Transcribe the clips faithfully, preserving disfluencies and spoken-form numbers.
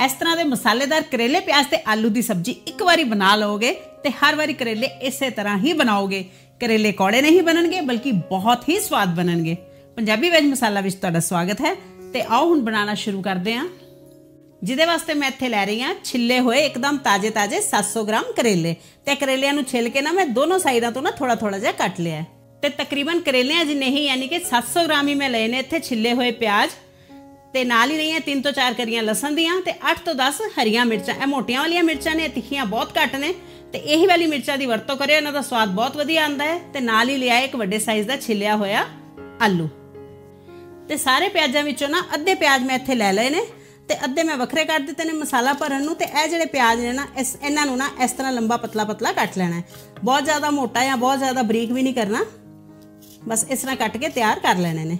इस तरह के मसालेदार करेले प्याज ते आलू की सब्जी एक बारी बना लोगे तो हर बारी करेले इस तरह ही बनाओगे। करेले कौड़े नहीं बननगे बल्कि बहुत ही स्वाद बननगे। पंजाबी वेज मसाला विच तुहाडा स्वागत है। तो आओ हुण बनाना शुरू करते हैं। जिहदे वास्ते मैं इत्थे लै रही हाँ छिले हुए एकदम ताजे ताजे सात सौ ग्राम करेले। तो करेलियां नूं छिल के ना मैं दोनों साइडों तो ना थोड़ा थोड़ा जिहा कट लिया है। तो तकरीबन करेलियां जिन्ने ही यानी कि सात सौ ग्राम ही मैं लए ने इत्थे छिले हुए प्याज ते नाल ही रही तीन तो चार करियां लसन दियां ते अठ तो दस हरियां मिर्चां। ए मोटियां वालियां मिर्चां ने, तिखियां बहुत घट ने ते यही वाली मिर्चां दी वरतों करियो, इन्हां दा स्वाद बहुत वधिया आंदा है। ते नाल ही लिया एक वड्डे साइज़ दा छिलिया होया आलू। ते सारे प्याजां विचों ना अद्धे प्याज मैं इत्थे लै लए ने ते अद्धे मैं वखरे कट दित्ते ने मसाला भरन नूं। ते ए जिहड़े प्याज ने ना इस इन्हां नूं ना इस तरह लंबा पतला पतला कट लेना है। बहुत ज़्यादा मोटा या बहुत ज़्यादा बरीक भी नहीं करना, बस इस तरह कट के तैयार कर लेने ने।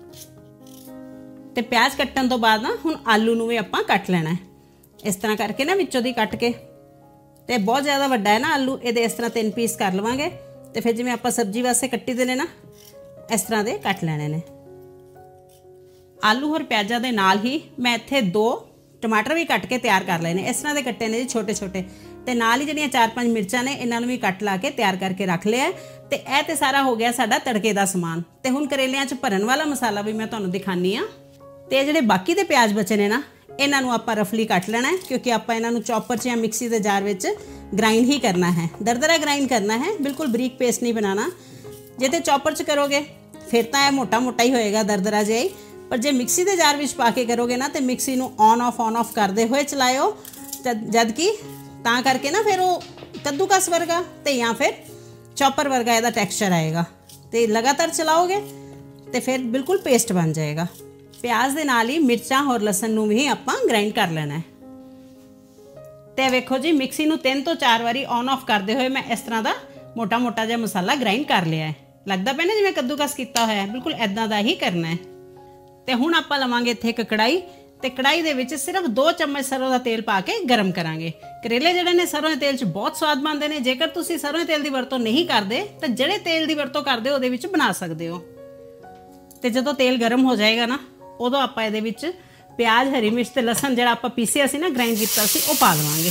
ते प्याज कट्टन तो बाद ना हुण आलू नूं भी आपां कट लेना है इस तरह करके ना विचों दी कट के। ते बहुत ज़्यादा वड्डा है ना आलू, ये इस तरह तीन पीस कर लवांगे। तो फिर जिवें आपां सब्जी वास्ते कट्टी दे ने ना इस तरह दे कट लेने ने। आलू और प्याज़ां दे नाल ही मैं इत्थे दो टमाटर भी कट के तैयार कर लए ने। इस तरह दे कट्टे ने जी छोटे छोटे। ते नाल ही जिहड़ियां चार पांच मिर्चां ने इन्हां नूं भी कट ला के तैयार करके रख लिया। ते ए ते सारा हो गया साडा तड़के दा समान। ते हुण करेलियां च भरन वाला मसाला भी मैं तुहानूं दिखानी आ। ते जिहड़े बाकी दे प्याज बचे ने ना इन्हां नूं आपां रफली कट लेना है, क्योंकि आपां इन्हां नूं चॉपर च या मिक्सी दे जार विच ग्राइंड ही करना है। दरदरा ग्राइंड करना है, बिल्कुल बरीक पेस्ट नहीं बनाना। जे ते चॉपर च करोगे फिर तां इह मोटा मोटा ही होएगा, दरदरा जिहा ही। पर जे मिक्सी दे जार विच पा के करोगे ना तो मिक्सी नूं ऑन ऑफ ऑन ऑफ करते हुए चलाओ, जद कि तां करके ना फिर वो कद्दूकस वर्गा तो या फिर चॉपर वर्गा इहदा टैक्सचर आएगा। तो लगातार चलाओगे तो फिर बिल्कुल पेस्ट बन जाएगा। प्याज दे नाल ही मिर्चां और लसन नूं भी आपां ग्राइंड कर लेना है। तो वेखो जी मिक्सी नूं तीन तो चार बारी ऑन ऑफ करते हुए मैं इस तरह का मोटा मोटा जिहा मसाला ग्राइंड कर लिया है। लगता पे ना जिवें कद्दूकस कीता होया है, बिल्कुल इदां दा ही करना है। तो हुण आपां लवांगे इत्थे एक कढ़ाई। तो कढ़ाई दे विच सिर्फ दो चम्मच सरों का तेल पा के गर्म करांगे। करेले जिहड़े ने सरों के तेल च बहुत स्वाद बनते हैं। जेकर तुसीं सरों के तेल की वरतों नहीं करते तो जिहड़े तेल की वरतों करदे हो उहदे विच बना सकते हो। तो जदों तेल गर्म हो जाएगा ना उदों आपां इहदे विच प्याज हरी मिर्च ते लसन जिहड़ा आपां पीसिया सी ना ग्राइंड कीता सी ओह पा देवांगे।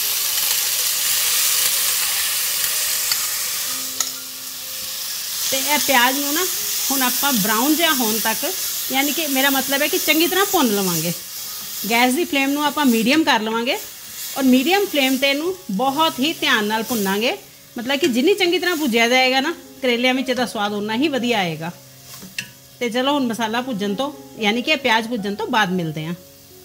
ते इह प्याज नूं ना हुण आपां ब्राउन जिहा होण तक, यानी कि मेरा मतलब है कि चंगी तरह भुन लवांगे। गैस की फ्लेम नूं आपां मीडियम कर लवांगे और मीडियम फ्लेम ते इहनूं बहुत ही ध्यान नाल भुनांगे। मतलब कि जिन्नी चंगी तरह भुजिया जाएगा ना करेलियां विच इहदा स्वाद उन्ना ही वधिया आएगा। तो चलो हुण मसाला भुजन तो यानी कि प्याज भुजन तो बाद मिलते हैं।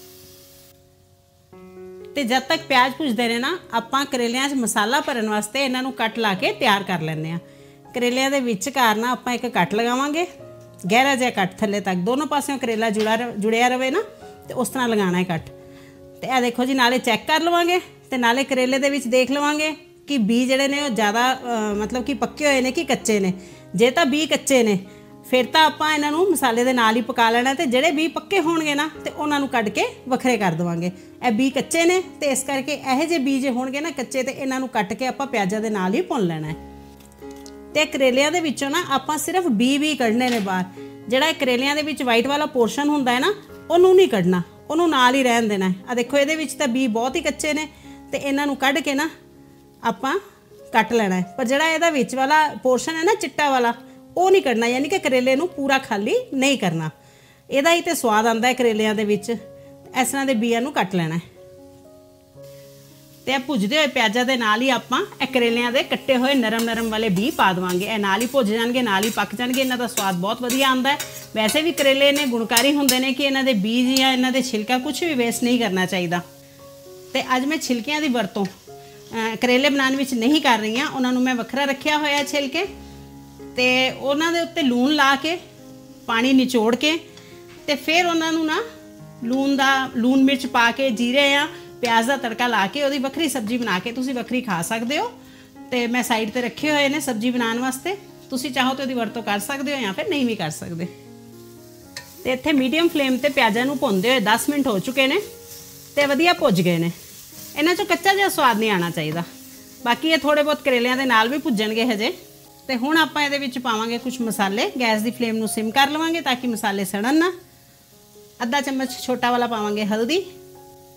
तो जब तक प्याज भुजते ने ना आपां करेलियां च मसाला भरन वास्ते इन्हां नूं कट ला के तैयार कर लैंदे आ। करेलियां दे विचकार ना आपां एक कट लगावांगे, गहरा जिहा कट थल्ले तक, दोनों पासियों करेला जुड़ा जुड़िया रहे ना तो उस तरह लगाना है कट। तो यह देखो जी नाले चैक कर लवांगे तो नाले करेले दे विच देख लवांगे कि बी जिहड़े ने ज़्यादा मतलब कि पक्के होए ने कि कच्चे ने। जे तां बी कच्चे ने फिर तो आपां इन्हां नूं मसाले दे नाल ही पका लेना। तो जिहड़े बी पक्के होणगे ना तो उन्हां नूं कढ के वखरे कर देवांगे। ए बी कच्चे ने तो इस करके इहो जे बी जे होणगे ना कच्चे तो इन्हां नूं कट के आपां प्याज़ां दे नाल ही भुन लेना है। तो करेलियां दे विचों ना आपां सिर्फ बी बी कढने ने बाहर। जिहड़ा करेलियां दे विच वाइट वाला पोर्शन हुंदा है ना उहनूं नहीं कढना, उहनूं नाल ही रहन देना है। आ देखो इहदे विच तां बी बहुत ही कच्चे ने तो इन्हां नूं कढ के ना आपां कट लेना है। पर जिहड़ा इहदा विच वाला पोर्शन है ना चिट्टा वाला वो नहीं कढना, यानी कि करेले नूं पूरा खाली नहीं करना। इहदा ही तो स्वाद आंदा है करेलियां दे विच। इस तरह दे बीआं नूं कट लेना है। तो भुजते हुए प्याज़ां दे नाल ही आपां करेलियां दे कट्टे हुए नरम नरम वाले बी पा देवांगे। ए नाल ही भुज जाणगे, नाल ही पक जाणगे। इन्हां दा स्वाद बहुत वधिया आंदा है। वैसे भी करेले ने गुणकारी हुंदे ने कि इन्हां दे बीज या इन्हां दे छिलका कुछ भी वेस्ट नहीं करना चाहिए। तो अज मैं छिलकियां दी वरतों करेले बनाने विच नहीं कर रही हाँ, उन्हां नूं मैं वखरा रखिया होया छिलके। तो उन्हां दे उत्ते लूण ला के पानी निचोड़ के तो फिर उन्हां नूं ना लूण दा लूण मिर्च पा के जीरे या प्याज का तड़का ला के उहदी वखरी सब्जी बना के तुसीं वखरी खा सकते हो। तो मैं साइड पर रखे हुए ने सब्जी बनाने वास्ते, तुसीं चाहो तो उहदी वरतों कर सकते हो या फिर नहीं भी कर सकते। तो इत्थे मीडियम फ्लेम ते प्याज़ां नूं भुनदे हुए दस मिनट हो चुके ने तो वधिया भुज गए ने। इन्हां चों कच्चा जिहा स्वाद नहीं आना चाहिए। बाकी ये थोड़े बहुत करेलियां दे नाल भी भुजणगे हजे। तो हुण आपां इहदे विच पावांगे कुछ मसाले। गैस की फ्लेम नूं सिम कर लवांगे ताकि मसाले सड़न ना। अद्धा चम्मच छोटा वाला पावांगे हल्दी,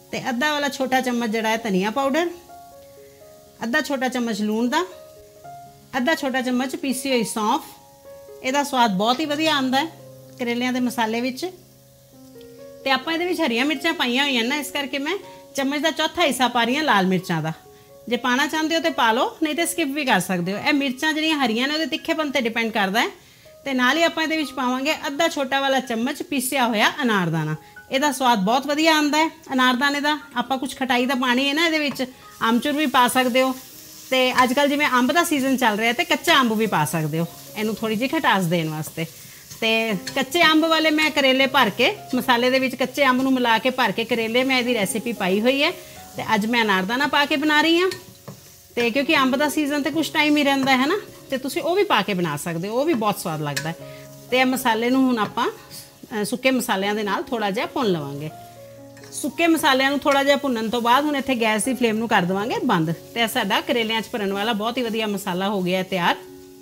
ਤੇ ਅੱਧਾ ਵਾਲਾ ਛੋਟਾ ਚਮਚ ਜਿਹੜਾ ਹੈ ਧਨੀਆ ਪਾਊਡਰ, ਅੱਧਾ ਛੋਟਾ ਚਮਚ ਲੂਣ ਦਾ, ਅੱਧਾ ਛੋਟਾ ਚਮਚ ਪੀਸੀ ਹੋਈ ਸੌਂਫ। ਇਹਦਾ ਸਵਾਦ ਬਹੁਤ ਹੀ ਵਧੀਆ ਆਉਂਦਾ ਹੈ ਕਰੇਲਿਆਂ ਦੇ ਮਸਾਲੇ ਵਿੱਚ। ਤੇ ਆਪਾਂ ਇਹਦੇ ਵਿੱਚ ਹਰੀਆਂ ਮਿਰਚਾਂ ਪਾਈਆਂ ਹੋਈਆਂ ਨਾ, ਇਸ ਕਰਕੇ ਮੈਂ ਚਮਚ ਦਾ ਚੌਥਾ ਹਿੱਸਾ ਪਾ ਰਹੀ ਹਾਂ ਲਾਲ ਮਿਰਚਾਂ ਦਾ। ਜੇ ਪਾਣਾ ਚਾਹੁੰਦੇ ਹੋ ਤੇ ਪਾ ਲਓ, ਨਹੀਂ ਤੇ ਸਕਿਪ ਵੀ ਕਰ ਸਕਦੇ ਹੋ। ਇਹ ਮਿਰਚਾਂ ਜਿਹੜੀਆਂ ਹਰੀਆਂ ਨੇ ਉਹਦੇ ਤਿੱਖੇਪਨ ਤੇ ਡਿਪੈਂਡ ਕਰਦਾ ਹੈ। ਤੇ ਨਾਲ ਹੀ ਆਪਾਂ ਇਹਦੇ ਵਿੱਚ ਪਾਵਾਂਗੇ ਅੱਧਾ ਛੋਟਾ ਵਾਲਾ ਚਮਚ ਪੀਸਿਆ ਹੋਇਆ ਅਨਾਰਦਾਨਾ। ਇਹਦਾ ਸਵਾਦ ਬਹੁਤ ਵਧੀਆ ਆਉਂਦਾ ਹੈ ਅਨਾਰਦਾਨੇ ਦਾ। ਆਪਾਂ ਕੁਝ ਖਟਾਈ ਦਾ ਪਾਣੀ ਹੈ ਨਾ ਇਹਦੇ ਵਿੱਚ, ਆਮਚੂਰ ਵੀ ਪਾ ਸਕਦੇ ਹੋ। ਤੇ ਅੱਜ ਕੱਲ੍ਹ ਜਿਵੇਂ ਅੰਬ ਦਾ ਸੀਜ਼ਨ ਚੱਲ ਰਿਹਾ ਤੇ ਕੱਚਾ ਅੰਬ ਵੀ ਪਾ ਸਕਦੇ ਹੋ ਇਹਨੂੰ ਥੋੜੀ ਜਿਹੀ ਖਟਾਸ ਦੇਣ ਵਾਸਤੇ। ਤੇ ਕੱਚੇ ਅੰਬ ਵਾਲੇ ਮੈਂ ਕਰੇਲੇ ਭਰ ਕੇ ਮਸਾਲੇ ਦੇ ਵਿੱਚ ਕੱਚੇ ਅੰਬ ਨੂੰ ਮਿਲਾ ਕੇ ਭਰ ਕੇ ਕਰੇਲੇ ਮੈਂ ਇਹਦੀ ਰੈਸਿਪੀ ਪਾਈ ਹੋਈ ਹੈ। ਤੇ ਅੱਜ ਮੈਂ ਅਨਾਰਦਾਨਾ ਪਾ ਕੇ ਬਣਾ ਰਹੀ ਹਾਂ। ਤੇ ਕਿਉਂਕਿ ਅੰਬ ਦਾ ਸੀਜ਼ਨ ਤੇ ਕੁਝ ਟਾਈਮ ਹੀ ਰਹਿੰਦਾ ਹੈ ਨਾ, ਤੇ ਤੁਸੀਂ ਉਹ ਵੀ ਪਾ ਕੇ ਬਣਾ ਸਕਦੇ ਹੋ, ਉਹ ਵੀ ਬਹੁਤ ਸਵਾਦ ਲੱਗਦਾ ਹੈ। ਤੇ ਇਹ ਮਸਾਲੇ ਨੂੰ ਹੁਣ ਆਪਾਂ ਸੁੱਕੇ ਮਸਾਲਿਆਂ ਦੇ ਨਾਲ ਥੋੜਾ ਜਿਹਾ ਭੁੰਨ ਲਵਾਂਗੇ। ਸੁੱਕੇ ਮਸਾਲਿਆਂ ਨੂੰ ਥੋੜਾ ਜਿਹਾ ਭੁੰਨਣ ਤੋਂ ਬਾਅਦ ਹੁਣ ਇੱਥੇ ਗੈਸ ਦੀ ਫਲੇਮ ਨੂੰ ਕਰ ਦੇਵਾਂਗੇ ਬੰਦ। ਤੇ ਸਾਡਾ ਕਰੇਲਿਆਂ 'ਚ ਭਰਨ ਵਾਲਾ ਬਹੁਤ ਹੀ ਵਧੀਆ ਮਸਾਲਾ ਹੋ ਗਿਆ ਤਿਆਰ।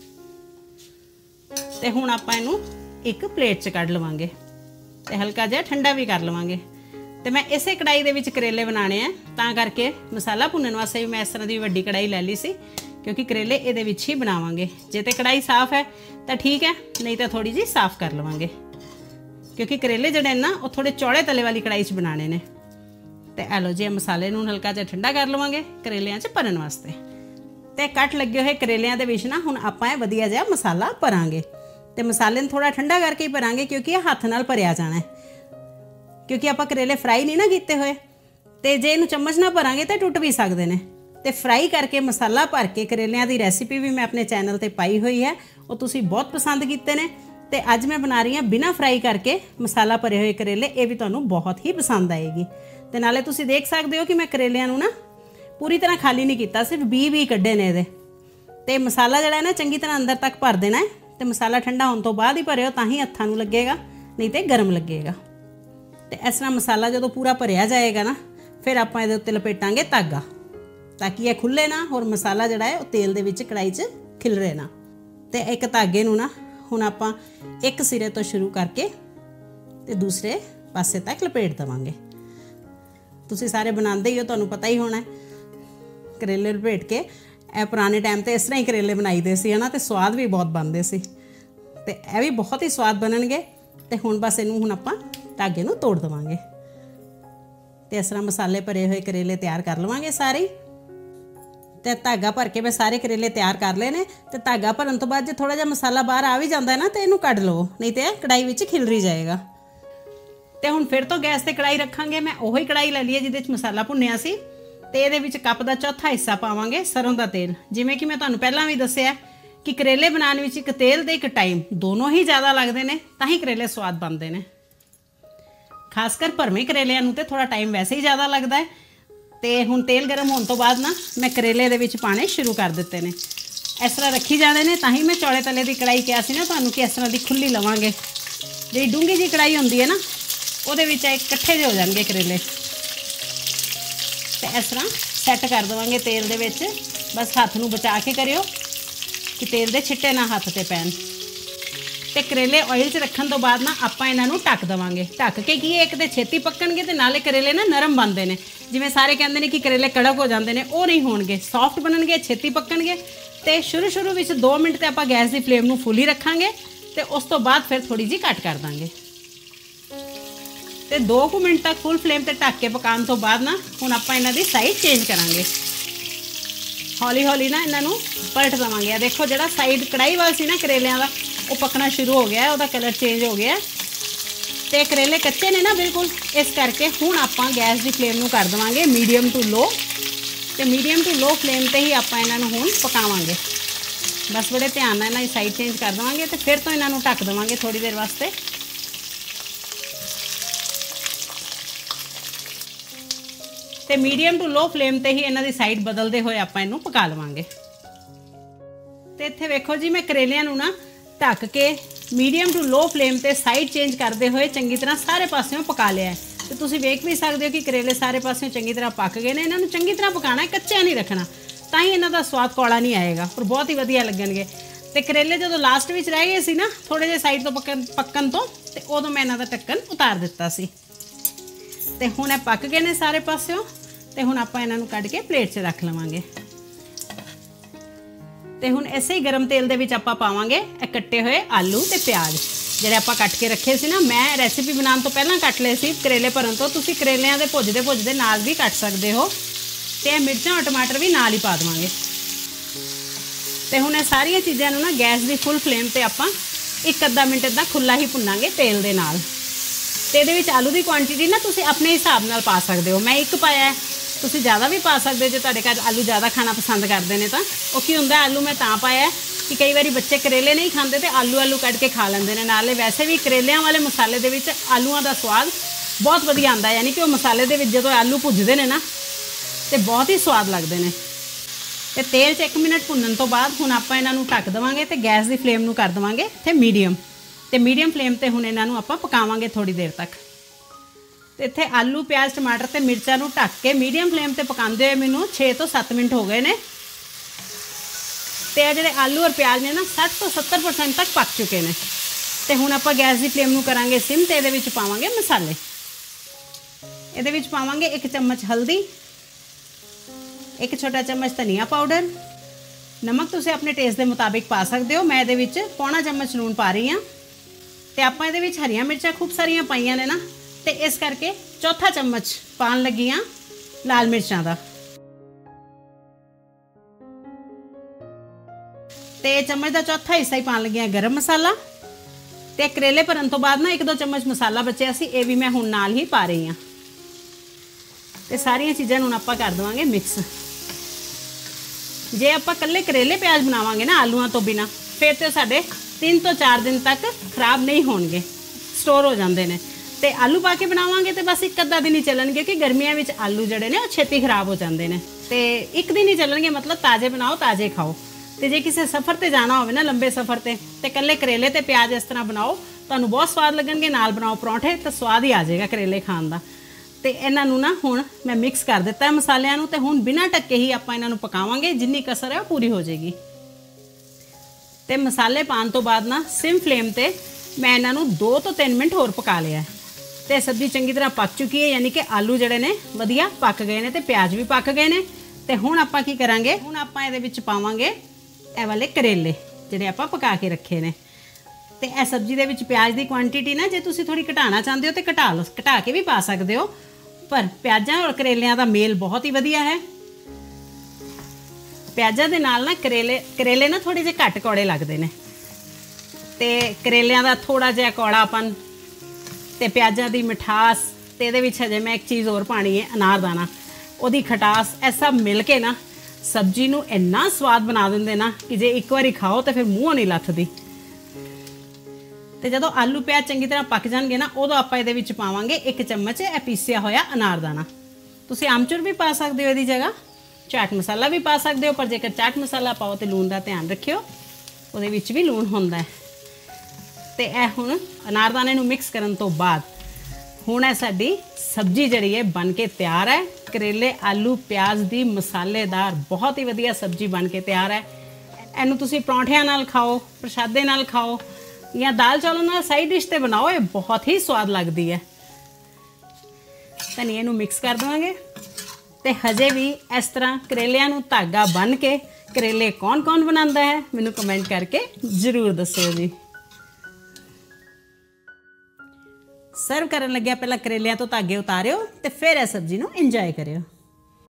ਤੇ ਹੁਣ ਆਪਾਂ ਇਹਨੂੰ ਇੱਕ ਪਲੇਟ 'ਚ ਕੱਢ ਲਵਾਂਗੇ ਤੇ ਹਲਕਾ ਜਿਹਾ ਠੰਡਾ ਵੀ ਕਰ ਲਵਾਂਗੇ। ਤੇ ਮੈਂ ਇਸੇ ਕੜਾਈ ਦੇ ਵਿੱਚ ਕਰੇਲੇ ਬਣਾਉਣੇ ਆ, ਤਾਂ ਕਰਕੇ ਮਸਾਲਾ ਭੁੰਨਣ ਵਾਸਤੇ ਵੀ ਮੈਂ ਇਸ ਤਰ੍ਹਾਂ ਦੀ ਵੱਡੀ ਕੜਾਈ ਲੈ ਲਈ ਸੀ, ਕਿਉਂਕਿ ਕਰੇਲੇ ਇਹਦੇ ਵਿੱਚ ਹੀ ਬਣਾਵਾਂਗੇ। ਜੇ ਤੇ ਕੜਾਈ ਸਾਫ਼ ਹੈ ਤਾਂ ਠੀਕ ਹੈ, ਨਹੀਂ ਤਾਂ ਥੋੜੀ ਜਿਹੀ ਸਾਫ਼ ਕਰ ਲਵਾਂਗੇ, ਕਿਉਂਕਿ ਕਰੇਲੇ ਜਿਹੜੇ ਨਾ ਉਹ ਥੋੜੇ ਚੌੜੇ ਤਲੇ ਵਾਲੀ ਕੜਾਈ 'ਚ ਬਣਾਉਣੇ ਨੇ। ਤੇ ਇਹ ਲਓ ਜੀ, ਮਸਾਲੇ ਨੂੰ ਹਲਕਾ ਜਿਹਾ ਠੰਡਾ ਕਰ ਲਵਾਂਗੇ ਕਰੇਲਿਆਂ 'ਚ ਭਰਨ ਵਾਸਤੇ। ਤੇ ਕੱਟ ਲੱਗੇ ਹੋਏ ਕਰੇਲਿਆਂ ਦੇ ਵਿੱਚ ਨਾ ਹੁਣ ਆਪਾਂ ਇਹ ਵਧੀਆ ਜਿਹਾ ਮਸਾਲਾ ਭਰਾਂਗੇ। ਤੇ ਮਸਾਲੇ ਨੂੰ ਥੋੜਾ ਠੰਡਾ ਕਰਕੇ ਹੀ ਭਰਾਂਗੇ, ਕਿਉਂਕਿ ਇਹ ਹੱਥ ਨਾਲ ਭਰਿਆ ਜਾਣਾ ਹੈ, ਕਿਉਂਕਿ ਆਪਾਂ ਕਰੇਲੇ ਫਰਾਈ ਨਹੀਂ ਨਾ ਕੀਤੇ ਹੋਏ। ਤੇ ਜੇ ਇਹਨੂੰ ਚਮਚ ਨਾਲ ਭਰਾਂਗੇ ਤਾਂ ਟੁੱਟ ਵੀ ਸਕਦੇ ਨੇ। ਤੇ ਫਰਾਈ ਕਰਕੇ ਮਸਾਲਾ ਭਰ ਕੇ ਕਰੇਲਿਆਂ ਦੀ ਰੈਸਿਪੀ ਵੀ ਮੈਂ ਆਪਣੇ ਚੈਨਲ ਤੇ ਪਾਈ ਹੋਈ ਹੈ, ਉਹ ਤੁਸੀਂ ਬਹੁਤ ਪਸੰਦ ਕੀਤੇ ਨੇ। ਤੇ ਅੱਜ ਮੈਂ ਬਣਾ ਰਹੀ ਹਾਂ ਬਿਨਾਂ ਫਰਾਈ ਕਰਕੇ ਮਸਾਲਾ ਭਰੇ ਹੋਏ ਕਰੇਲੇ, ਇਹ ਵੀ ਤੁਹਾਨੂੰ ਬਹੁਤ ਹੀ ਪਸੰਦ ਆਏਗੀ। ਤੇ ਨਾਲੇ ਤੁਸੀਂ ਦੇਖ ਸਕਦੇ ਹੋ ਕਿ ਮੈਂ ਕਰੇਲਿਆਂ ਨੂੰ ਨਾ ਪੂਰੀ ਤਰ੍ਹਾਂ ਖਾਲੀ ਨਹੀਂ ਕੀਤਾ, ਸਿਰਫ ਵੀਹ ਵੀਹ ਕੱਢੇ ਨੇ ਇਹਦੇ। ਤੇ ਮਸਾਲਾ ਜਿਹੜਾ ਹੈ ਨਾ ਚੰਗੀ ਤਰ੍ਹਾਂ ਅੰਦਰ ਤੱਕ ਭਰ ਦੇਣਾ ਹੈ। ਤੇ ਮਸਾਲਾ ਠੰਡਾ ਹੋਣ ਤੋਂ ਬਾਅਦ ਹੀ ਭਰਿਓ, ਤਾਂ ਹੀ ਹੱਥਾਂ ਨੂੰ ਲੱਗੇਗਾ, ਨਹੀਂ ਤੇ ਗਰਮ ਲੱਗੇਗਾ। ਤੇ ਇਸ ਤਰ੍ਹਾਂ ਮਸਾਲਾ ਜਦੋਂ ਪੂਰਾ ਭਰਿਆ ਜਾਏਗਾ ਨਾ, ਫਿਰ ਆਪਾਂ ਇਹਦੇ ਉੱਤੇ ਲਪੇਟਾਂਗੇ ਧਾਗਾ, ਤਾਂ ਕਿ ਇਹ ਖੁੱਲੇ ਨਾ, ਹੋਰ ਮਸਾਲਾ ਜਿਹੜਾ ਹੈ ਉਹ ਤੇਲ ਦੇ ਵਿੱਚ ਕੜਾਈ 'ਚ ਖਿਲਰੇ ਨਾ। ਤੇ ਇੱਕ ਧਾਗੇ ਨੂੰ ਨਾ ਹੁਣ ਆਪਾਂ ਇੱਕ ਸਿਰੇ ਤੋਂ ਸ਼ੁਰੂ ਕਰਕੇ ਤੇ ਦੂਸਰੇ ਪਾਸੇ ਤੱਕ ਲਪੇਟ ਦੇਵਾਂਗੇ। ਤੁਸੀਂ ਸਾਰੇ ਬਣਾਉਂਦੇ ਹੀ ਹੋ, ਤੁਹਾਨੂੰ ਪਤਾ ਹੀ ਹੋਣਾ ਕਰੇਲੇ ਲਪੇਟ ਕੇ। ਇਹ ਪੁਰਾਣੇ ਟਾਈਮ ਤੇ ਇਸ ਤਰ੍ਹਾਂ ਹੀ ਕਰੇਲੇ ਬਣਾਈਦੇ ਸੀ ਹੈ ਨਾ, ਤੇ ਸਵਾਦ ਵੀ ਬਹੁਤ ਬਣਦੇ ਸੀ। ਤੇ ਇਹ ਵੀ ਬਹੁਤ ਹੀ ਸਵਾਦ ਬਣਨਗੇ। ਤੇ ਹੁਣ ਬਸ ਇਹਨੂੰ ਹੁਣ ਆਪਾਂ ਧਾਗੇ ਨੂੰ ਤੋੜ ਦੇਵਾਂਗੇ। ਤੇ ਇਸ ਤਰ੍ਹਾਂ ਮਸਾਲੇ ਭਰੇ ਹੋਏ ਕਰੇਲੇ ਤਿਆਰ ਕਰ ਲਵਾਂਗੇ ਸਾਰੇ। ਤੇ ਧਾਗਾ ਭਰ ਕੇ ਮੈਂ ਸਾਰੇ ਕਰੇਲੇ ਤਿਆਰ ਕਰ ਲਏ ਨੇ। ਤੇ ਧਾਗਾ ਭਰਨ ਤੋਂ ਬਾਅਦ ਜੇ ਥੋੜਾ ਜਿਹਾ ਮਸਾਲਾ ਬਾਹਰ ਆ ਵੀ ਜਾਂਦਾ ਹੈ ਨਾ, ਤੇ ਇਹਨੂੰ ਕੱਢ ਲਵੋ, ਨਹੀਂ ਤੇ ਕੜਾਈ ਵਿੱਚ ਖਿਲਰੀ ਜਾਏਗਾ। ਤੇ ਹੁਣ ਫਿਰ ਤੋਂ ਗੈਸ ਤੇ ਕੜਾਈ ਰੱਖਾਂਗੇ। ਮੈਂ ਉਹੀ ਕੜਾਈ ਲੈ ਲਈ ਹੈ ਜਿਹਦੇ 'ਚ ਮਸਾਲਾ ਭੁੰਨਿਆ ਸੀ। ਤੇ ਇਹਦੇ ਵਿੱਚ ਕੱਪ ਦਾ ਚੌਥਾ ਹਿੱਸਾ ਪਾਵਾਂਗੇ ਸਰੋਂ ਦਾ ਤੇਲ। ਜਿਵੇਂ ਕਿ ਮੈਂ ਤੁਹਾਨੂੰ ਪਹਿਲਾਂ ਵੀ ਦੱਸਿਆ ਕਿ ਕਰੇਲੇ ਬਣਾਉਣ ਵਿੱਚ ਇੱਕ ਤੇਲ ਤੇ ਇੱਕ ਟਾਈਮ ਦੋਨੋਂ ਹੀ ਜ਼ਿਆਦਾ ਲੱਗਦੇ ਨੇ, ਤਾਂ ਹੀ ਕਰੇਲੇ ਸਵਾਦ ਬਣਦੇ ਨੇ। ਖਾਸ ਕਰ ਭਰਵੇਂ ਕਰੇਲਿਆਂ ਨੂੰ ਤੇ ਥੋੜਾ ਟਾਈਮ ਵੈਸੇ ਹੀ ਜ਼ਿਆਦਾ ਲੱਗਦਾ ਹੈ। ਤੇ ਹੁਣ ਤੇਲ ਗਰਮ ਹੋਣ ਤੋਂ ਬਾਅਦ ਨਾ ਮੈਂ ਕਰੇਲੇ ਦੇ ਵਿੱਚ ਪਾਣੇ ਸ਼ੁਰੂ ਕਰ ਦਿੱਤੇ ਨੇ। ਇਸ ਤਰ੍ਹਾਂ ਰੱਖੀ ਜਾਣੇ ਨੇ, ਤਾਂ ਹੀ ਮੈਂ ਚੌੜੇ ਤਲੇ ਦੀ ਕੜਾਈ ਕਿਹਾ ਸੀ ਨਾ ਤੁਹਾਨੂੰ ਕਿ ਇਸ ਤਰ੍ਹਾਂ ਦੀ ਖੁੱਲੀ ਲਵਾਂਗੇ। ਜਿਹੜੀ ਡੂੰਘੀ ਜਿਹੀ ਕੜਾਈ ਹੁੰਦੀ ਹੈ ਨਾ, ਉਹਦੇ ਵਿੱਚ ਇਕੱਠੇ ਜਿਹੇ ਹੋ ਜਾਣਗੇ ਕਰੇਲੇ। ਤੇ ਇਸ ਤਰ੍ਹਾਂ ਸੈੱਟ ਕਰ ਦੇਵਾਂਗੇ ਤੇਲ ਦੇ ਵਿੱਚ। ਬਸ ਹੱਥ ਨੂੰ ਬਚਾ ਕੇ ਕਰਿਓ ਕਿ ਤੇਲ ਦੇ ਛਿੱਟੇ ਨਾ ਹੱਥ ਤੇ ਪੈਣ। ਤੇ ਕਰੇਲੇ ਆਇਲ 'ਚ ਰੱਖਣ ਤੋਂ ਬਾਅਦ ਨਾ ਆਪਾਂ ਇਹਨਾਂ ਨੂੰ ਢੱਕ ਦੇਵਾਂਗੇ। ਢੱਕ ਕੇ ਕੀ, ਇੱਕ ਤੇ ਛੇਤੀ ਪੱਕਣਗੇ ਤੇ ਨਾਲੇ ਕਰੇਲੇ ਨਾ ਨਰਮ ਬਣਦੇ ਨੇ। ਜਿਵੇਂ ਸਾਰੇ ਕਹਿੰਦੇ ਨੇ ਕਿ ਕਰੇਲੇ ਕੜਕ ਹੋ ਜਾਂਦੇ ਨੇ, ਉਹ ਨਹੀਂ ਹੋਣਗੇ, ਸੌਫਟ ਬਣਨਗੇ, ਛੇਤੀ ਪੱਕਣਗੇ। ਤੇ ਸ਼ੁਰੂ ਸ਼ੁਰੂ ਵਿੱਚ ਦੋ ਮਿੰਟ ਤੇ ਆਪਾਂ ਗੈਸ ਦੀ ਫਲੇਮ ਨੂੰ ਫੁੱਲ ਹੀ ਰੱਖਾਂਗੇ। ਤੇ ਉਸ ਤੋਂ ਬਾਅਦ ਫਿਰ ਥੋੜੀ ਜਿਹੀ ਘੱਟ ਕਰ ਦਾਂਗੇ। ਤੇ ਦੋ ਕੁ ਮਿੰਟ ਤੱਕ ਫੁੱਲ ਫਲੇਮ ਤੇ ਢੱਕ ਕੇ ਪਕਾਉਣ ਤੋਂ ਬਾਅਦ ਨਾ ਹੁਣ ਆਪਾਂ ਇਹਨਾਂ ਦੀ ਸਾਈਡ ਚੇਂਜ ਕਰਾਂਗੇ। ਹੌਲੀ ਹੌਲੀ ਨਾ ਇਹਨਾਂ ਨੂੰ ਪਲਟ ਦੇਵਾਂਗੇ। ਆ ਦੇਖੋ, ਜਿਹੜਾ ਸਾਈਡ ਕੜਾਈ ਵਾਲ ਸੀ ਨਾ ਕਰੇਲਿਆਂ ਦਾ, ਉਹ ਪੱਕਣਾ ਸ਼ੁਰੂ ਹੋ ਗਿਆ, ਉਹਦਾ ਕਲਰ ਚੇਂਜ ਹੋ ਗਿਆ। ਤੇ ਕਰੇਲੇ ਕੱਚੇ ਨੇ ਨਾ ਬਿਲਕੁਲ, ਇਸ ਕਰਕੇ ਹੁਣ ਆਪਾਂ ਗੈਸ ਦੀ ਫਲੇਮ ਨੂੰ ਕਰ ਦੇਵਾਂਗੇ ਮੀਡੀਅਮ ਟੂ ਲੋ। ਤੇ ਮੀਡੀਅਮ ਟੂ ਲੋ ਫਲੇਮ ਤੇ ਹੀ ਆਪਾਂ ਇਹਨਾਂ ਨੂੰ ਹੁਣ ਪਕਾਵਾਂਗੇ। ਬਸ ਬੜੇ ਧਿਆਨ ਨਾਲ ਇਹਨਾਂ ਦੀ ਸਾਈਡ ਚੇਂਜ ਕਰ ਦੇਵਾਂਗੇ ਤੇ ਫਿਰ ਤੋਂ ਇਹਨਾਂ ਨੂੰ ਢੱਕ ਦੇਵਾਂਗੇ ਥੋੜੀ ਦੇਰ ਵਾਸਤੇ। ਤੇ ਮੀਡੀਅਮ ਟੂ ਲੋ ਫਲੇਮ ਤੇ ਹੀ ਇਹਨਾਂ ਦੀ ਸਾਈਡ ਬਦਲਦੇ ਹੋਏ ਆਪਾਂ ਇਹਨੂੰ ਪਕਾ ਲਵਾਂਗੇ। ਤੇ ਇੱਥੇ ਵੇਖੋ ਜੀ, ਮੈਂ ਕਰੇਲਿਆਂ ਨੂੰ ਨਾ ਢੱਕ ਕੇ ਮੀਡੀਅਮ ਟੂ ਲੋ ਫਲੇਮ ਤੇ ਸਾਈਡ ਚੇਂਜ ਕਰਦੇ ਹੋਏ ਚੰਗੀ ਤਰ੍ਹਾਂ ਸਾਰੇ ਪਾਸਿਓਂ ਪਕਾ ਲਿਆ ਹੈ। ਤੇ ਤੁਸੀਂ ਵੇਖ ਵੀ ਸਕਦੇ ਹੋ ਕਿ ਕਰੇਲੇ ਸਾਰੇ ਪਾਸਿਓਂ ਚੰਗੀ ਤਰ੍ਹਾਂ ਪੱਕ ਗਏ ਨੇ। ਇਹਨਾਂ ਨੂੰ ਚੰਗੀ ਤਰ੍ਹਾਂ ਪਕਾਉਣਾ ਹੈ, ਕੱਚਾ ਨਹੀਂ ਰੱਖਣਾ, ਤਾਂ ਹੀ ਇਹਨਾਂ ਦਾ ਸਵਾਦ ਕੌੜਾ ਨਹੀਂ ਆਏਗਾ ਔਰ ਬਹੁਤ ਹੀ ਵਧੀਆ ਲੱਗਣਗੇ। ਤੇ ਕਰੇਲੇ ਜਦੋਂ ਲਾਸਟ ਵਿੱਚ ਰਹਿ ਗਏ ਸੀ ਨਾ ਥੋੜੇ ਜਿਹੇ ਸਾਈਡ ਤੋਂ ਪੱਕਣ ਪੱਕਣ ਤੋਂ, ਤੇ ਉਦੋਂ ਮੈਂ ਇਹਨਾਂ ਦਾ ਢੱਕਣ ਉਤਾਰ ਦਿੱਤਾ ਸੀ। ਤੇ ਹੁਣ ਇਹ ਪੱਕ ਗਏ ਨੇ ਸਾਰੇ ਪਾਸਿਓਂ ਤੇ ਹੁਣ ਆਪਾਂ ਇਹਨਾਂ ਨੂੰ ਕੱਢ ਕੇ ਪਲੇਟ 'ਚ ਰੱਖ ਲਵਾਂਗੇ। ਤੇ ਹੁਣ ਇਸੇ ਹੀ ਗਰਮ ਤੇਲ ਦੇ ਵਿੱਚ ਆਪਾਂ ਪਾਵਾਂਗੇ ਇਹ ਕੱਟੇ ਹੋਏ ਆਲੂ ਤੇ ਪਿਆਜ਼ ਜਿਹੜੇ ਆਪਾਂ ਕੱਟ ਕੇ ਰੱਖੇ ਸੀ ਨਾ। ਮੈਂ ਰੈਸਿਪੀ ਬਣਾਉਣ ਤੋਂ ਪਹਿਲਾਂ ਕੱਟ ਲਏ ਸੀ ਕਰੇਲੇ ਭਰਨ ਤੋਂ, ਤੁਸੀਂ ਕਰੇਲਿਆਂ ਦੇ ਭੁੱਜਦੇ ਭੁੱਜਦੇ ਨਾਲ ਵੀ ਕੱਟ ਸਕਦੇ ਹੋ। ਤੇ ਇਹ ਮਿਰਚਾਂ ਔਰ ਟਮਾਟਰ ਵੀ ਨਾਲ ਹੀ ਪਾ ਦੇਵਾਂਗੇ। ਤੇ ਹੁਣ ਇਹ ਸਾਰੀਆਂ ਚੀਜ਼ਾਂ ਨੂੰ ਨਾ ਗੈਸ ਦੀ ਫੁੱਲ ਫਲੇਮ ਤੇ ਆਪਾਂ ਇੱਕ ਅੱਧਾ ਮਿੰਟ ਇਦਾਂ ਖੁੱਲਾ ਹੀ ਭੁੰਨਾਂਗੇ ਤੇਲ ਦੇ ਨਾਲ। ਤੇ ਇਹਦੇ ਵਿੱਚ ਆਲੂ ਦੀ ਕੁਆਂਟੀਟੀ ਨਾ ਤੁਸੀਂ ਆਪਣੇ ਹਿਸਾਬ ਨਾਲ ਪਾ ਸਕਦੇ ਹੋ। ਮੈਂ ਇੱਕ ਪਾਇਆ, ਤੁਸੀਂ ਜ਼ਿਆਦਾ ਵੀ ਪਾ ਸਕਦੇ ਹੋ ਜੇ ਤੁਹਾਡੇ ਘਰ ਆਲੂ ਜ਼ਿਆਦਾ ਖਾਣਾ ਪਸੰਦ ਕਰਦੇ ਨੇ ਤਾਂ। ਉਹ ਕੀ ਹੁੰਦਾ ਆਲੂ ਮੈਂ ਤਾਂ ਪਾਇਆ ਕਿ ਕਈ ਵਾਰੀ ਬੱਚੇ ਕਰੇਲੇ ਨਹੀਂ ਖਾਂਦੇ ਤੇ ਆਲੂ ਆਲੂ ਕੱਢ ਕੇ ਖਾ ਲੈਂਦੇ ਨੇ। ਨਾਲੇ ਵੈਸੇ ਵੀ ਕਰੇਲਿਆਂ ਵਾਲੇ ਮਸਾਲੇ ਦੇ ਵਿੱਚ ਆਲੂਆਂ ਦਾ ਸਵਾਦ ਬਹੁਤ ਵਧੀਆ ਆਉਂਦਾ, ਯਾਨੀ ਕਿ ਉਹ ਮਸਾਲੇ ਦੇ ਵਿੱਚ ਜਦੋਂ ਆਲੂ ਭੁੱਜਦੇ ਨੇ ਨਾ ਤੇ ਬਹੁਤ ਹੀ ਸਵਾਦ ਲੱਗਦੇ ਨੇ। ਤੇ ਤੇਲ 'ਚ ਇੱਕ ਮਿੰਟ ਭੁੰਨਣ ਤੋਂ ਬਾਅਦ ਹੁਣ ਆਪਾਂ ਇਹਨਾਂ ਨੂੰ ਢੱਕ ਦੇਵਾਂਗੇ ਤੇ ਗੈਸ ਦੀ ਫਲੇਮ ਨੂੰ ਕਰ ਦੇਵਾਂਗੇ ਇੱਥੇ ਮੀਡੀਅਮ। ਤੇ ਮੀਡੀਅਮ ਫਲੇਮ ਤੇ ਹੁਣ ਇਹਨਾਂ ਨੂੰ ਆਪਾਂ ਪਕਾਵਾਂਗੇ ਥੋੜੀ ਦੇਰ ਤੱਕ। ਤੇ ਇੱਥੇ ਆਲੂ ਪਿਆਜ਼ ਟਮਾਟਰ ਤੇ ਮਿਰਚਾਂ ਨੂੰ ਢੱਕ ਕੇ ਮੀਡੀਅਮ ਫਲੇਮ ਤੇ ਪਕਾਉਂਦੇ ਹੋਏ ਮੈਨੂੰ ਛੇ ਤੋਂ ਸੱਤ ਮਿੰਟ ਹੋ ਗਏ ਨੇ। ਤੇ ਇਹ ਜਿਹੜੇ ਆਲੂ ਔਰ ਪਿਆਜ਼ ਨੇ ਨਾ ਸੱਠ ਤੋਂ ਸੱਤਰ ਪਰਸੈਂਟ ਤੱਕ ਪੱਕ ਚੁੱਕੇ ਨੇ। ਤੇ ਹੁਣ ਆਪਾਂ ਗੈਸ ਦੀ ਫਲੇਮ ਨੂੰ ਕਰਾਂਗੇ ਸਿਮ ਤੇ ਇਹਦੇ ਵਿੱਚ ਪਾਵਾਂਗੇ ਮਸਾਲੇ। ਇਹਦੇ ਵਿੱਚ ਪਾਵਾਂਗੇ ਇੱਕ ਚਮਚ ਹਲਦੀ, ਇੱਕ ਛੋਟਾ ਚਮਚ ਧਨੀਆ ਪਾਊਡਰ, ਨਮਕ ਤੁਸੀਂ ਆਪਣੇ ਟੇਸਟ ਦੇ ਮੁਤਾਬਿਕ ਪਾ ਸਕਦੇ ਹੋ। ਮੈਂ ਇਹਦੇ ਵਿੱਚ ਪੌਣਾ ਚਮਚ ਲੂਣ ਪਾ ਰਹੀ ਹਾਂ। ਤੇ ਆਪਾਂ ਇਹਦੇ ਵਿੱਚ ਹਰੀਆਂ ਮਿਰਚਾਂ ਖੂਬ ਸਾਰੀਆਂ ਪਾਈਆਂ ਨੇ ਨਾ, ਤੇ ਇਸ ਕਰਕੇ ਚੌਥਾ ਚਮਚ ਪਾਣ ਲੱਗੀ ਹਾਂ ਲਾਲ ਮਿਰਚਾਂ ਦਾ। ਤੇ ਚਮਚ ਦਾ ਚੌਥਾ ਹਿੱਸਾ ਹੀ ਪਾਣ ਲੱਗੀ ਹਾਂ ਗਰਮ ਮਸਾਲਾ। ਤੇ ਕਰੇਲੇ ਭਰਨ ਤੋਂ ਬਾਅਦ ਨਾ ਇੱਕ ਦੋ ਚਮਚ ਮਸਾਲਾ ਬਚਿਆ ਸੀ, ਇਹ ਵੀ ਮੈਂ ਹੁਣ ਨਾਲ ਹੀ ਪਾ ਰਹੀ ਹਾਂ। ਤੇ ਸਾਰੀਆਂ ਚੀਜ਼ਾਂ ਨੂੰ ਆਪਾਂ ਕਰ ਦੇਵਾਂਗੇ ਮਿਕਸ। ਜੇ ਆਪਾਂ ਇਕੱਲੇ ਕਰੇਲੇ ਪਿਆਜ਼ ਬਣਾਵਾਂਗੇ ਨਾ ਆਲੂਆਂ ਤੋਂ ਬਿਨਾ, ਫਿਰ ਤੇ ਸਾਡੇ ਤਿੰਨ ਤੋਂ ਚਾਰ ਦਿਨ ਤੱਕ ਖਰਾਬ ਨਹੀਂ ਹੋਣਗੇ, ਸਟੋਰ ਹੋ ਜਾਂਦੇ ਨੇ। ਤੇ ਆਲੂ ਪਾ ਕੇ ਬਣਾਵਾਂਗੇ ਤੇ ਬਸ ਇੱਕ ਅੱਧਾ ਦਿਨ ਹੀ ਚੱਲਣਗੇ, ਕਿ ਗਰਮੀਆਂ ਵਿੱਚ ਆਲੂ ਜਿਹੜੇ ਨੇ ਉਹ ਛੇਤੀ ਖਰਾਬ ਹੋ ਜਾਂਦੇ ਨੇ। ਤੇ ਇੱਕ ਦਿਨ ਹੀ ਚੱਲਣਗੇ, ਮਤਲਬ ਤਾਜ਼ੇ ਬਣਾਓ ਤਾਜ਼ੇ ਖਾਓ। ਤੇ ਜੇ ਕਿਸੇ ਸਫ਼ਰ ਤੇ ਜਾਣਾ ਹੋਵੇ ਨਾ, ਲੰਬੇ ਸਫ਼ਰ ਤੇ ਤੇ ਇਕੱਲੇ ਕਰੇਲੇ ਤੇ ਪਿਆਜ਼ ਇਸ ਤਰ੍ਹਾਂ ਬਣਾਓ, ਤੁਹਾਨੂੰ ਬਹੁਤ ਸਵਾਦ ਲੱਗਣਗੇ। ਨਾਲ ਬਣਾਓ ਪਰੌਂਠੇ ਤਾਂ ਸਵਾਦ ਹੀ ਆ ਜਾਏਗਾ ਕਰੇਲੇ ਖਾਣ ਦਾ। ਤੇ ਇਹਨਾਂ ਨੂੰ ਨਾ ਹੁਣ ਮੈਂ ਮਿਕਸ ਕਰ ਦਿੱਤਾ ਮਸਾਲਿਆਂ ਨੂੰ। ਤੇ ਹੁਣ ਬਿਨਾਂ ਢੱਕੇ ਹੀ ਆਪਾਂ ਇਹਨਾਂ ਨੂੰ ਪਕਾਵਾਂਗੇ, ਜਿੰਨੀ ਕਸਰ ਹੈ ਉਹ ਪੂਰੀ ਹੋ ਜਾਏਗੀ। ਤੇ ਮਸਾਲੇ ਪਾਉਣ ਤੋਂ ਬਾਅਦ ਨਾ ਸਿਮ ਫਲੇਮ ਤੇ ਮੈਂ ਇਹਨਾਂ ਨੂੰ ਦੋ ਤੋਂ ਤਿੰਨ ਮਿੰਟ ਹੋਰ ਪਕਾ ਲਿਆ। ਤੇ ਸਬਜ਼ੀ ਚੰਗੀ ਤਰ੍ਹਾਂ ਪੱਕ ਚੁੱਕੀ ਹੈ, ਯਾਨੀ ਕਿ ਆਲੂ ਜਿਹੜੇ ਨੇ ਵਧੀਆ ਪੱਕ ਗਏ ਨੇ ਤੇ ਪਿਆਜ਼ ਵੀ ਪੱਕ ਗਏ ਨੇ। ਤੇ ਹੁਣ ਆਪਾਂ ਕੀ ਕਰਾਂਗੇ, ਹੁਣ ਆਪਾਂ ਇਹਦੇ ਵਿੱਚ ਪਾਵਾਂਗੇ ਇਹ ਵਾਲੇ ਕਰੇਲੇ ਜਿਹੜੇ ਆਪਾਂ ਪਕਾ ਕੇ ਰੱਖੇ ਨੇ। ਤੇ ਇਹ ਸਬਜ਼ੀ ਦੇ ਵਿੱਚ ਪਿਆਜ਼ ਦੀ ਕੁਆਂਟੀਟੀ ਨਾ ਜੇ ਤੁਸੀਂ ਥੋੜੀ ਘਟਾਉਣਾ ਚਾਹੁੰਦੇ ਹੋ ਤੇ ਘਟਾ ਲਓ, ਘਟਾ ਕੇ ਵੀ ਪਾ ਸਕਦੇ ਹੋ। ਪਰ ਪਿਆਜ਼ਾਂ ਔਰ ਕਰੇਲਿਆਂ ਦਾ ਮੇਲ ਬਹੁਤ ਹੀ ਵਧੀਆ ਹੈ। ਪਿਆਜ਼ਾਂ ਦੇ ਨਾਲ ਨਾ ਕਰੇਲੇ ਕਰੇਲੇ ਨਾ ਥੋੜੇ ਜਿਹੇ ਘੱਟ ਕੌੜੇ ਲੱਗਦੇ ਨੇ। ਤੇ ਕਰੇਲਿਆਂ ਦਾ ਥੋੜਾ ਜਿਹਾ ਕੌੜਾਪਨ ਤੇ ਪਿਆਜ਼ਾਂ ਦੀ ਮਿਠਾਸ, ਤੇ ਇਹਦੇ ਵਿੱਚ ਹਜੇ ਮੈਂ ਇੱਕ ਚੀਜ਼ ਹੋਰ ਪਾਣੀ ਹੈ, ਅਨਾਰਦਾਨਾ, ਉਹਦੀ ਖਟਾਸ, ਇਹ ਸਭ ਮਿਲ ਕੇ ਨਾ ਸਬਜ਼ੀ ਨੂੰ ਇੰਨਾ ਸਵਾਦ ਬਣਾ ਦਿੰਦੇ ਨਾ ਕਿ ਜੇ ਇੱਕ ਵਾਰੀ ਖਾਓ ਤਾਂ ਫਿਰ ਮੂੰਹੋਂ ਨਹੀਂ ਲੱਥਦੀ। ਤੇ ਜਦੋਂ ਆਲੂ ਪਿਆਜ਼ ਚੰਗੀ ਤਰ੍ਹਾਂ ਪੱਕ ਜਾਣਗੇ ਨਾ, ਉਦੋਂ ਆਪਾਂ ਇਹਦੇ ਵਿੱਚ ਪਾਵਾਂਗੇ ਇੱਕ ਚਮਚ ਇਹ ਪੀਸਿਆ ਹੋਇਆ ਅਨਾਰਦਾਨਾ। ਤੁਸੀਂ ਆਮਚੂਰ ਵੀ ਪਾ ਸਕਦੇ ਹੋ ਇਹਦੀ ਜਗ੍ਹਾ, ਚਾਟ ਮਸਾਲਾ ਵੀ ਪਾ ਸਕਦੇ ਹੋ। ਪਰ ਜੇਕਰ ਚਾਟ ਮਸਾਲਾ ਪਾਓ ਤੇ ਲੂਣ ਦਾ ਧਿਆਨ ਰੱਖਿਓ, ਉਹਦੇ ਵਿੱਚ ਵੀ ਲੂਣ ਹੁੰਦਾ ਹੈ। ਤੇ ਇਹ ਹੁਣ ਅਨਾਰਦਾਨੇ ਨੂੰ ਮਿਕਸ ਕਰਨ ਤੋਂ ਬਾਅਦ ਹੁਣ ਇਹ ਸਾਡੀ ਸਬਜ਼ੀ ਜਿਹੜੀ ਹੈ ਬਣ ਕੇ ਤਿਆਰ ਹੈ। ਕਰੇਲੇ ਆਲੂ ਪਿਆਜ਼ ਦੀ ਮਸਾਲੇਦਾਰ ਬਹੁਤ ਹੀ ਵਧੀਆ ਸਬਜ਼ੀ ਬਣ ਕੇ ਤਿਆਰ ਹੈ। ਇਹਨੂੰ ਤੁਸੀਂ ਪਰੌਂਠਿਆਂ ਨਾਲ ਖਾਓ, ਪ੍ਰਸ਼ਾਦੇ ਨਾਲ ਖਾਓ, ਜਾਂ ਦਾਲ ਚੌਲਾਂ ਨਾਲ ਸਾਈਡ ਡਿਸ਼ ਤੇ ਬਣਾਓ, ਇਹ ਬਹੁਤ ਹੀ ਸਵਾਦ ਲੱਗਦੀ ਹੈ। ਧਨੀਏ ਨੂੰ ਮਿਕਸ ਕਰ ਦੇਵਾਂਗੇ। ਤੇ ਹਜੇ ਵੀ ਇਸ ਤਰ੍ਹਾਂ ਕਰੇਲਿਆਂ ਨੂੰ ਧਾਗਾ ਬੰਨ ਕੇ ਕਰੇਲੇ ਕੌਣ ਕੌਣ ਬਣਾਉਂਦਾ ਹੈ, ਮੈਨੂੰ ਕਮੈਂਟ ਕਰਕੇ ਜ਼ਰੂਰ ਦੱਸਿਓ ਜੀ। ਸਰਵ ਕਰਨ ਲੱਗਿਆ ਪਹਿਲਾਂ ਕਰੇਲਿਆਂ ਤੋਂ ਧਾਗੇ ਉਤਾਰਿਓ ਤੇ ਫਿਰ ਇਹ ਸਬਜ਼ੀ ਨੂੰ ਇੰਜੋਏ ਕਰਿਓ।